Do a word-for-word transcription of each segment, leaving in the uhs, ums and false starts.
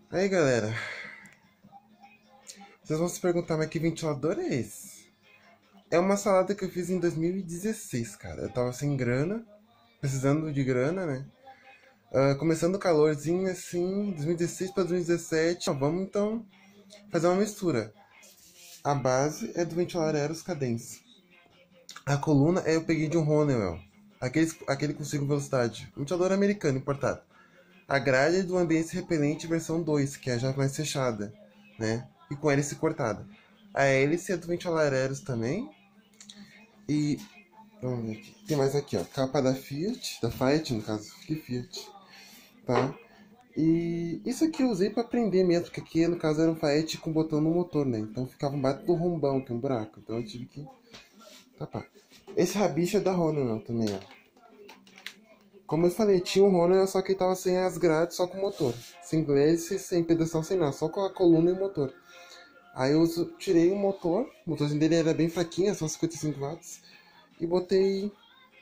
Aí galera, vocês vão se perguntar, mas que ventilador é esse? É uma salada que eu fiz em dois mil e dezesseis, cara. Eu tava sem grana, precisando de grana, né? Ah, começando o calorzinho assim, dois mil e dezesseis para dois mil e dezessete. Ó, vamos então fazer uma mistura. A base é do ventilador Eros Cadence. A coluna é eu peguei de um Honeywell, aquele, aquele com cinco velocidade, um ventilador americano importado. A grade é do ambiente repelente versão dois, que é já mais fechada, né? E com hélice cortada. A hélice é do ventilador Eros também. E vamos ver aqui. Tem mais aqui, ó. Capa da Fiat, da Fiat, no caso, que Fiat, tá? E isso aqui eu usei para prender mesmo, porque aqui no caso era um Fiat com botão no motor, né? Então ficava um bate do rombão, que é um buraco. Então eu tive que tapar. Esse rabicho é da Honeywell também, ó. Como eu falei, tinha um Honeywell, só que ele tava sem as grades, só com o motor. Sem hélice, sem pedestal, sem nada, só com a coluna e o motor. Aí eu uso, tirei o motor, o motorzinho dele era bem fraquinho, só cinquenta e cinco watts. E botei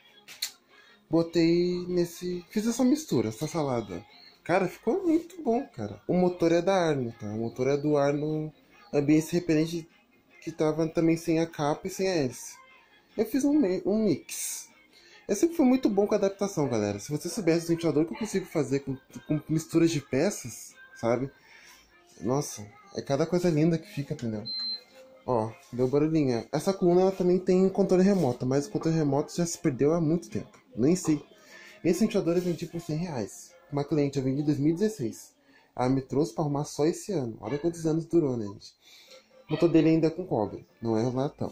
botei nesse, fiz essa mistura, essa salada. Cara, ficou muito bom, cara. O motor é da Arno, tá? O motor é do Arno ambiente repelente, que tava também sem a capa e sem a hélice. Eu fiz um, um mix. Eu sempre fui muito bom com a adaptação, galera. Se você soubesse o ventilador que eu consigo fazer com, com misturas de peças, sabe? Nossa, é cada coisa linda que fica, entendeu? Ó, deu barulhinho. Essa coluna ela também tem controle remoto, mas o controle remoto já se perdeu há muito tempo. Nem sei. Esse ventilador eu vendi por cem reais. Uma cliente eu vendi em dois mil e dezesseis. Ela me trouxe para arrumar só esse ano. Olha quantos anos durou, né, gente? O motor dele ainda é com cobre, não é latão.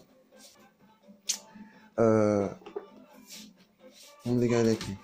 Uh, vamos ligar ele aqui.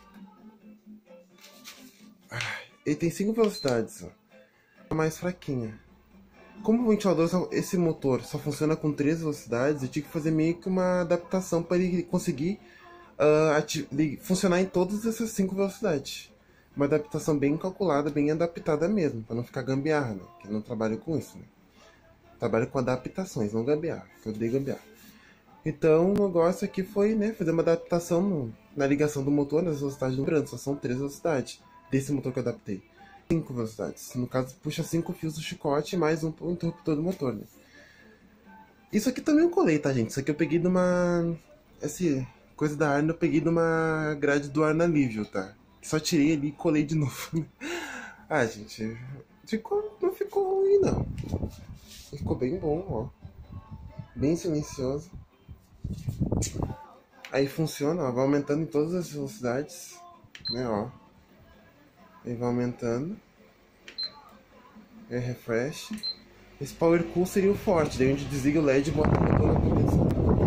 Ele tem cinco velocidades, ó. É mais fraquinha. Como o ventilador, esse motor só funciona com três velocidades, eu tive que fazer meio que uma adaptação para ele conseguir uh, funcionar em todas essas cinco velocidades. Uma adaptação bem calculada, bem adaptada mesmo, para não ficar gambiarra, né? Que eu não trabalho com isso, né? Trabalho com adaptações, não gambiarra, que eu odeio gambiarra. Então o negócio aqui foi, né, fazer uma adaptação no, na ligação do motor, nas velocidades do grande, só são três velocidades desse motor que eu adaptei. Cinco velocidades. No caso, puxa cinco fios do chicote mais um interruptor do motor, né? Isso aqui também eu colei, tá, gente? Isso aqui eu peguei de uma... Essa coisa da Arno eu peguei de uma grade do Arno Alívio, tá? Só tirei ali e colei de novo. Ah, gente, ficou, não ficou ruim, não. Ficou bem bom, ó. Bem silencioso. Aí funciona, ó. Vai aumentando em todas as velocidades, né, ó. Ele vai aumentando. É refresh. Esse power cool seria o forte, daí a gente desliga o L E D e bota o botão na condensação.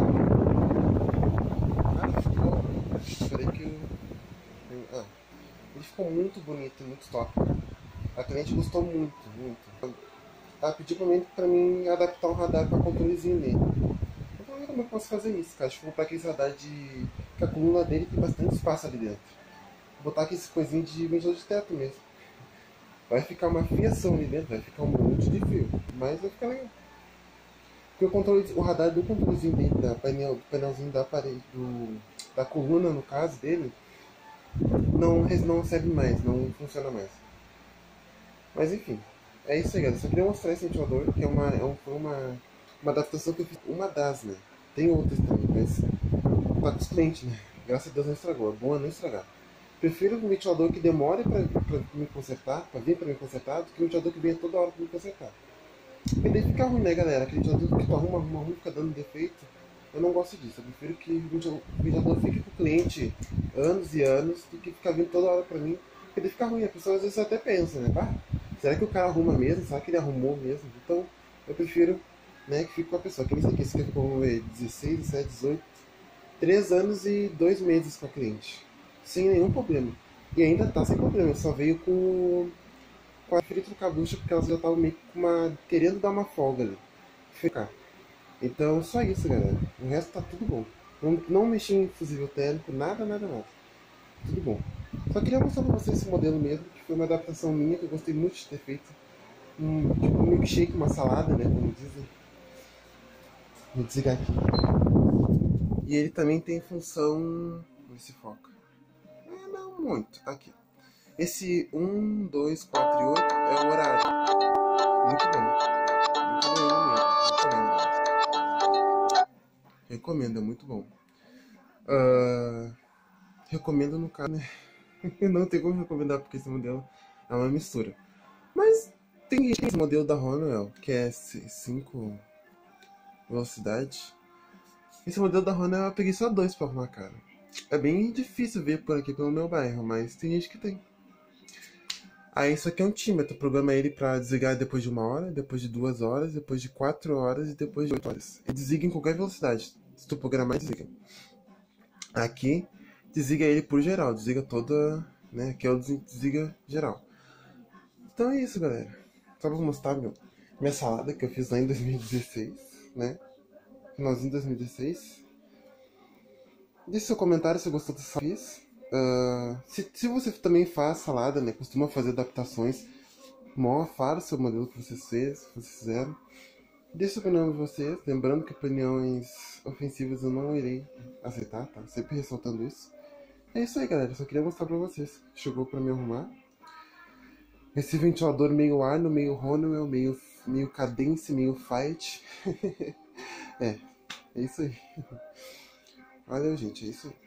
Cara, ficou. Peraí que eu... Ah, ele ficou muito bonito, muito top. A cliente gostou muito, muito. Ela pediu pra mim, pra mim adaptar um radar para controlezinho nele. Eu falei, como eu posso fazer isso, cara? Acho que vou comprar aquele radar de... que a coluna dele tem bastante espaço ali dentro. Vou botar aqui esse coisinho de ventilador de teto mesmo. Vai ficar uma fiação ali dentro, vai ficar um monte de fio, mas vai ficar legal. Porque o, controle, o radar do controlezinho dele, da painel, do painelzinho da parede, do, da coluna no caso dele, não, não serve mais, não funciona mais. Mas enfim, é isso aí, galera. Só queria mostrar esse ventilador, que é uma, é um, foi uma, uma adaptação que eu fiz, uma das, né? Tem outras também, mas tá com os clientes, né? Graças a Deus não estragou, é bom não estragar. Prefiro um ventilador que demore para me consertar, para vir para me consertar, do que um ventilador que venha toda hora para me consertar. E daí fica ruim, né, galera? Aquele ventilador que tu arruma, arruma, arruma, fica dando defeito. Eu não gosto disso. Eu prefiro que o ventilador fique com o cliente anos e anos do que ficar vindo toda hora para mim. Porque daí fica ruim. A pessoa às vezes até pensa, né? Pá, será que o cara arruma mesmo? Será que ele arrumou mesmo? Então eu prefiro, né, que fique com a pessoa. Que nem isso aqui, esse aqui ficou dezesseis, dezessete, dezoito, três anos e dois meses com a cliente. Sem nenhum problema. E ainda tá sem problema, só veio com, com a frita do cabucha, porque elas já estavam meio que uma, querendo dar uma folga ali. Ficar. Então, só isso, galera. O resto tá tudo bom. Não, não mexi em fusível térmico, nada, nada, nada. Tudo bom. Só queria mostrar pra vocês esse modelo mesmo, que foi uma adaptação minha, que eu gostei muito de ter feito. Um, tipo um milkshake, uma salada, né, como dizem. Vou desligar aqui. E ele também tem função... Vamos ver se foca. Não muito, aqui. Esse um, dois, quatro e oito é o horário. Muito bom. Muito bom mesmo. Recomendo. Recomendo, é muito bom. Uh, recomendo no caso, né? Não tem como recomendar porque esse modelo é uma mistura. Mas tem esse modelo da Honeywell, que é cinco velocidade. Esse modelo da Honeywell eu peguei só dois pra arrumar, cara. É bem difícil ver por aqui pelo meu bairro, mas tem gente que tem. Aí isso aqui é um tímetro, programa ele pra desligar depois de uma hora, depois de duas horas, depois de quatro horas e depois de oito horas. Ele desliga em qualquer velocidade. Se tu programar, desliga. Aqui, desliga ele por geral, desliga toda, né? Aqui é o desliga geral. Então é isso, galera. Só pra mostrar meu, minha salada que eu fiz lá em dois mil e dezesseis, né? Finalzinho de dois mil e dezesseis. Deixe seu comentário se gostou dessa fiz. Uh, se, se você também faz salada, né? Costuma fazer adaptações, mó, fala o seu modelo que vocês fez, que vocês fizeram. Deixe sua opinião de vocês. Lembrando que opiniões ofensivas eu não irei aceitar, tá? Sempre ressaltando isso. É isso aí, galera. Eu só queria mostrar pra vocês. Chegou pra me arrumar. Esse ventilador meio Arno, meio Honeywell, meio, meio Cadence, meio Fight. é, é isso aí. Valeu, gente. É isso aí.